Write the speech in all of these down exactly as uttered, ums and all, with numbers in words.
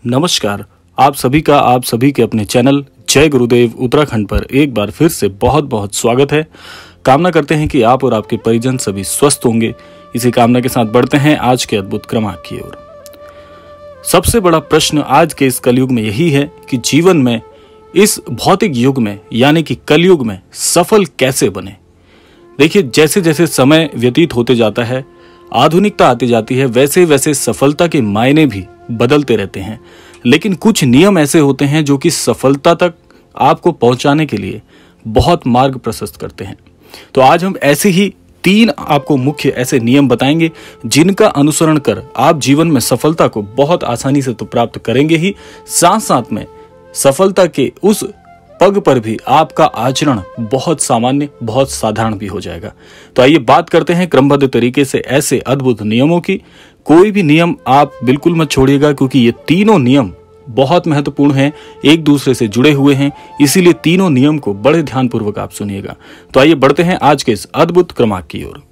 नमस्कार। आप सभी का आप सभी के अपने चैनल जय गुरुदेव उत्तराखंड पर एक बार फिर से बहुत बहुत स्वागत है। कामना करते हैं कि आप और आपके परिजन सभी स्वस्थ होंगे। इसी कामना के साथ बढ़ते हैं आज के अद्भुत क्रमांक की ओर। सबसे बड़ा प्रश्न आज के इस कलयुग में यही है कि जीवन में, इस भौतिक युग में यानी कि कलयुग में सफल कैसे बने। देखिए, जैसे जैसे समय व्यतीत होते जाता है, आधुनिकता आती जाती है, वैसे वैसे सफलता के मायने भी बदलते रहते हैं। लेकिन कुछ नियम ऐसे होते हैं जो कि सफलता तक आपको पहुंचाने के लिए बहुत मार्ग प्रशस्त करते हैं। तो आज हम ऐसे ही तीन आपको मुख्य ऐसे नियम बताएंगे जिनका अनुसरण कर आप जीवन में सफलता को बहुत आसानी से तो प्राप्त करेंगे ही, साथ साथ में सफलता के उस पग पर भी आपका आचरण बहुत सामान्य, बहुत साधारण भी हो जाएगा। तो आइए बात करते हैं क्रमबद्ध तरीके से ऐसे अद्भुत नियमों की। कोई भी नियम आप बिल्कुल मत छोड़िएगा, क्योंकि ये तीनों नियम बहुत महत्वपूर्ण हैं, एक दूसरे से जुड़े हुए हैं, इसीलिए तीनों नियम को बड़े ध्यानपूर्वक आप सुनिएगा। तो आइए बढ़ते हैं आज के इस अद्भुत क्रमांक की ओर।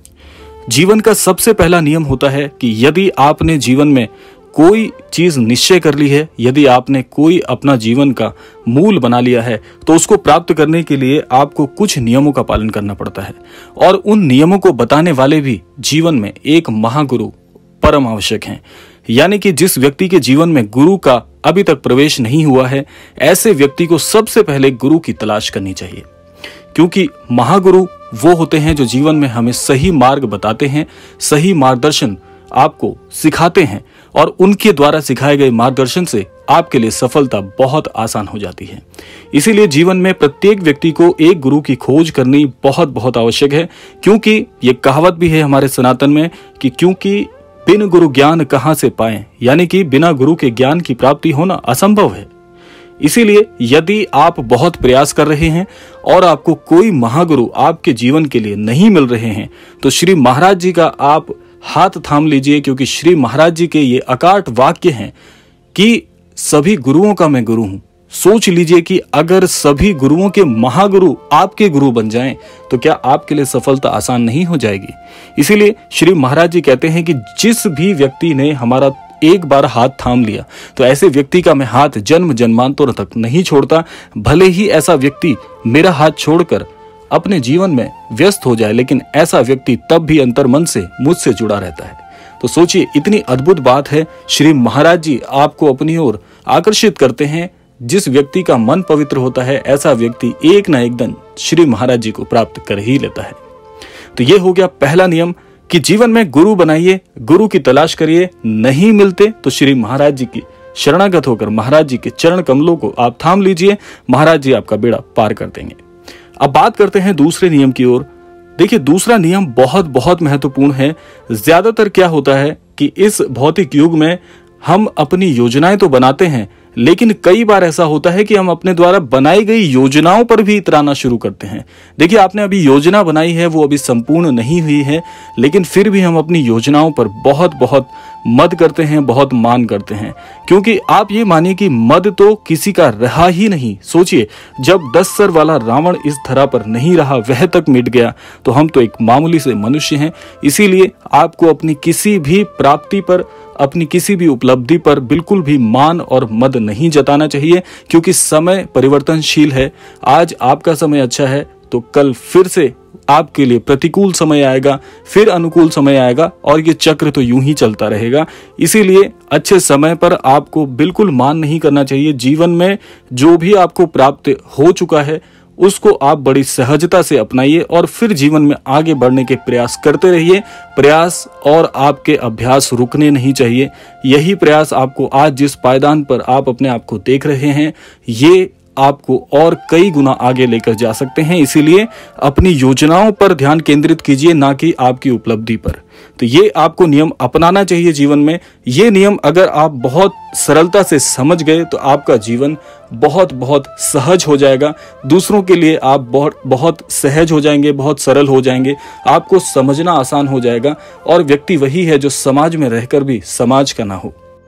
जीवन का सबसे पहला नियम होता है कि यदि आपने जीवन में कोई चीज निश्चय कर ली है, यदि आपने कोई अपना जीवन का मूल बना लिया है, तो उसको प्राप्त करने के लिए आपको कुछ नियमों का पालन करना पड़ता है। और उन नियमों को बताने वाले भी जीवन में एक महागुरु परम आवश्यक हैं। यानी कि जिस व्यक्ति के जीवन में गुरु का अभी तक प्रवेश नहीं हुआ है, ऐसे व्यक्ति को सबसे पहले गुरु की तलाश करनी चाहिए। क्योंकि महागुरु वो होते हैं जो जीवन में हमें सही मार्ग बताते हैं, सही मार्गदर्शन आपको सिखाते हैं, और उनके द्वारा सिखाए गए मार्गदर्शन से आपके लिए सफलता बहुत आसान हो जाती है। इसीलिए जीवन में प्रत्येक व्यक्ति को एक गुरु की खोज करनी बहुत बहुत आवश्यक है। क्योंकि ये कहावत भी है हमारे सनातन में कि क्योंकि बिन गुरु ज्ञान कहां से पाएं, यानी कि बिना गुरु के ज्ञान की प्राप्ति होना असंभव है। इसीलिए यदि आप बहुत प्रयास कर रहे हैं और आपको कोई महागुरु आपके जीवन के लिए नहीं मिल रहे हैं, तो श्री महाराज जी का आप हाथ थाम लीजिए। क्योंकि श्री महाराज जी के ये अकाट वाक्य हैं कि सभी गुरुओं का मैं गुरु हूं। सोच लीजिए कि अगर सभी गुरुओं के महागुरु आपके गुरु बन जाएं, तो क्या आपके लिए सफलता आसान नहीं हो जाएगी। इसीलिए श्री महाराज जी कहते हैं कि जिस भी व्यक्ति ने हमारा एक बार हाथ थाम लिया, तो ऐसे व्यक्ति का मैं हाथ जन्म जन्मांतरों तक नहीं छोड़ता। भले ही ऐसा व्यक्ति मेरा हाथ छोड़कर अपने जीवन में व्यस्त हो जाए, लेकिन ऐसा व्यक्ति तब भी अंतर मन से मुझसे जुड़ा रहता है। तो सोचिए, इतनी अद्भुत बात है। श्री महाराज जी आपको अपनी ओर आकर्षित करते हैं। जिस व्यक्ति का मन पवित्र होता है, ऐसा व्यक्ति एक ना एक दिन श्री महाराज जी को प्राप्त कर ही लेता है। तो ये हो गया पहला नियम कि जीवन में गुरु बनाइए, गुरु की तलाश करिए। नहीं मिलते तो श्री महाराज जी की शरणागत होकर महाराज जी के चरण कमलों को आप थाम लीजिए। महाराज जी आपका बेड़ा पार कर देंगे। अब बात करते हैं दूसरे नियम की ओर। देखिए, दूसरा नियम बहुत बहुत महत्वपूर्ण है। ज्यादातर क्या होता है कि इस भौतिक युग में हम अपनी योजनाएं तो बनाते हैं, लेकिन कई बार ऐसा होता है कि हम अपने द्वारा बनाई गई योजनाओं पर भी इतराना शुरू करते हैं। देखिए, आपने अभी योजना बनाई है, वो अभी संपूर्ण नहीं हुई है, लेकिन फिर भी हम अपनी योजनाओं पर बहुत बहुत मद करते हैं, बहुत मान करते हैं। क्योंकि आप ये मानिए कि मद तो किसी का रहा ही नहीं। सोचिए, जब दस सर वाला रावण इस धरा पर नहीं रहा, वह तक मिट गया, तो हम तो एक मामूली से मनुष्य हैं। इसीलिए आपको अपनी किसी भी प्राप्ति पर, अपनी किसी भी उपलब्धि पर बिल्कुल भी मान और मद नहीं जताना चाहिए। क्योंकि समय परिवर्तनशील है। आज आपका समय अच्छा है तो कल फिर से आपके लिए प्रतिकूल समय आएगा, फिर अनुकूल समय आएगा, और ये चक्र तो यूं ही चलता रहेगा। इसीलिए अच्छे समय पर आपको बिल्कुल मान नहीं करना चाहिए। जीवन में जो भी आपको प्राप्त हो चुका है, उसको आप बड़ी सहजता से अपनाइए और फिर जीवन में आगे बढ़ने के प्रयास करते रहिए। प्रयास और आपके अभ्यास रुकने नहीं चाहिए। यही प्रयास आपको आज जिस पायदान पर आप अपने आप को देख रहे हैं, ये आपको और कई गुना आगे लेकर जा सकते हैं। इसीलिए अपनी योजनाओं पर ध्यान केंद्रित कीजिए, ना कि आपकी उपलब्धि पर। तो ये आपको नियम अपनाना चाहिए जीवन में। ये नियम अगर आप बहुत सरलता से समझ गए, तो आपका जीवन बहुत बहुत सहज हो जाएगा। दूसरों के लिए आप बहुत बहुत सहज हो जाएंगे, बहुत सरल हो जाएंगे। आपको समझना आसान हो जाएगा, और व्यक्ति वही है जो समाज में रहकर भी समाज का ना हो।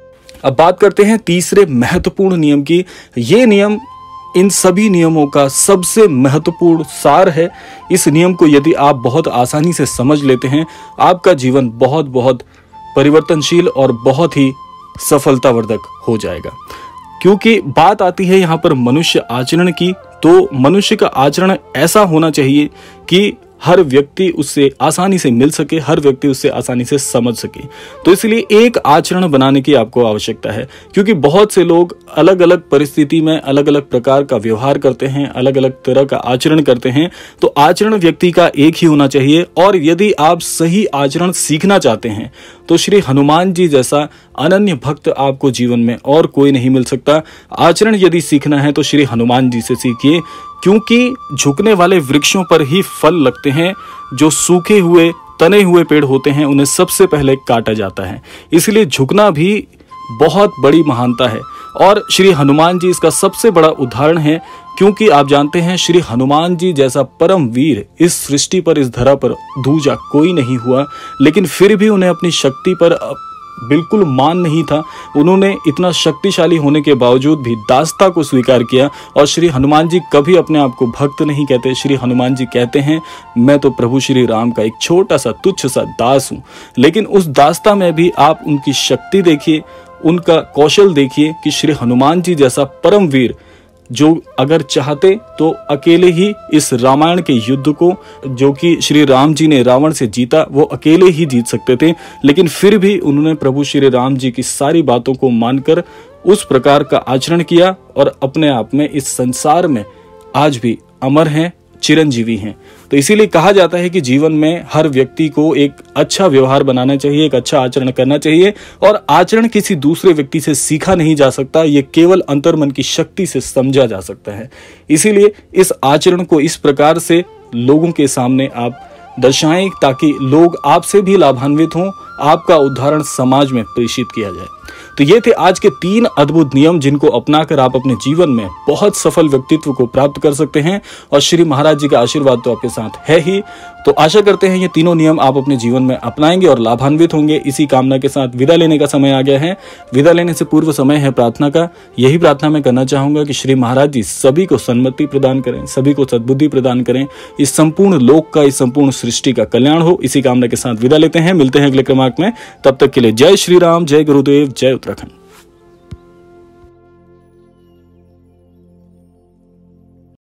अब बात करते हैं तीसरे महत्वपूर्ण नियम की। ये नियम इन सभी नियमों का सबसे महत्वपूर्ण सार है। इस नियम को यदि आप बहुत आसानी से समझ लेते हैं, आपका जीवन बहुत बहुत परिवर्तनशील और बहुत ही सफलतावर्धक हो जाएगा। क्योंकि बात आती है यहाँ पर मनुष्य आचरण की, तो मनुष्य का आचरण ऐसा होना चाहिए कि हर व्यक्ति उससे आसानी से मिल सके, हर व्यक्ति उससे आसानी से समझ सके। तो इसलिए एक आचरण बनाने की आपको आवश्यकता है, क्योंकि बहुत से लोग अलग अलग परिस्थिति में अलग अलग प्रकार का व्यवहार करते हैं, अलग अलग तरह का आचरण करते हैं। तो आचरण व्यक्ति का एक ही होना चाहिए। और यदि आप सही आचरण सीखना चाहते हैं तो श्री हनुमान जी जैसा अनन्य भक्त आपको जीवन में और कोई नहीं मिल सकता। आचरण यदि सीखना है तो श्री हनुमान जी से सीखिए, क्योंकि झुकने वाले वृक्षों पर ही फल लगते हैं। जो सूखे हुए तने हुए पेड़ होते हैं उन्हें सबसे पहले काटा जाता है। इसलिए झुकना भी बहुत बड़ी महानता है और श्री हनुमान जी इसका सबसे बड़ा उदाहरण है। क्योंकि आप जानते हैं श्री हनुमान जी जैसा परम वीर इस सृष्टि पर, इस धरा पर दूजा कोई नहीं हुआ, लेकिन फिर भी उन्हें अपनी शक्ति पर बिल्कुल मान नहीं था। उन्होंने इतना शक्तिशाली होने के बावजूद भी दासता को स्वीकार किया। और श्री हनुमान जी कभी अपने आप को भक्त नहीं कहते। श्री हनुमान जी कहते हैं, मैं तो प्रभु श्री राम का एक छोटा सा तुच्छ सा दास हूं। लेकिन उस दासता में भी आप उनकी शक्ति देखिए, उनका कौशल देखिए कि श्री हनुमान जी जैसा परम वीर जो अगर चाहते तो अकेले ही इस रामायण के युद्ध को, जो कि श्री राम जी ने रावण से जीता, वो अकेले ही जीत सकते थे। लेकिन फिर भी उन्होंने प्रभु श्री राम जी की सारी बातों को मानकर उस प्रकार का आचरण किया और अपने आप में इस संसार में आज भी अमर हैं, चिरंजीवी हैं। तो इसीलिए कहा जाता है कि जीवन में हर व्यक्ति को एक अच्छा व्यवहार बनाना चाहिए, एक अच्छा आचरण करना चाहिए। और आचरण किसी दूसरे व्यक्ति से सीखा नहीं जा सकता, ये केवल अंतर्मन की शक्ति से समझा जा सकता है। इसीलिए इस आचरण को इस प्रकार से लोगों के सामने आप दर्शाएं ताकि लोग आपसे भी लाभान्वित हों, आपका उदाहरण समाज में प्रेषित किया जाए। तो ये थे आज के तीन अद्भुत नियम जिनको अपनाकर आप अपने जीवन में बहुत सफल व्यक्तित्व को प्राप्त कर सकते हैं। और श्री महाराज जी का आशीर्वाद तो आपके साथ है ही। तो आशा करते हैं ये तीनों नियम आप अपने जीवन में अपनाएंगे और लाभान्वित होंगे। इसी कामना के साथ विदा लेने का समय आ गया है। विदा लेने से पूर्व समय है प्रार्थना का। यही प्रार्थना मैं करना चाहूंगा कि श्री महाराज जी सभी को सन्मति प्रदान करें, सभी को सद्बुद्धि प्रदान करें, इस संपूर्ण लोक का, इस संपूर्ण सृष्टि का कल्याण हो। इसी कामना के साथ विदा लेते हैं। मिलते हैं अगले क्रमांक में। तब तक के लिए जय श्री राम, जय गुरुदेव, जय उत्तराखंड।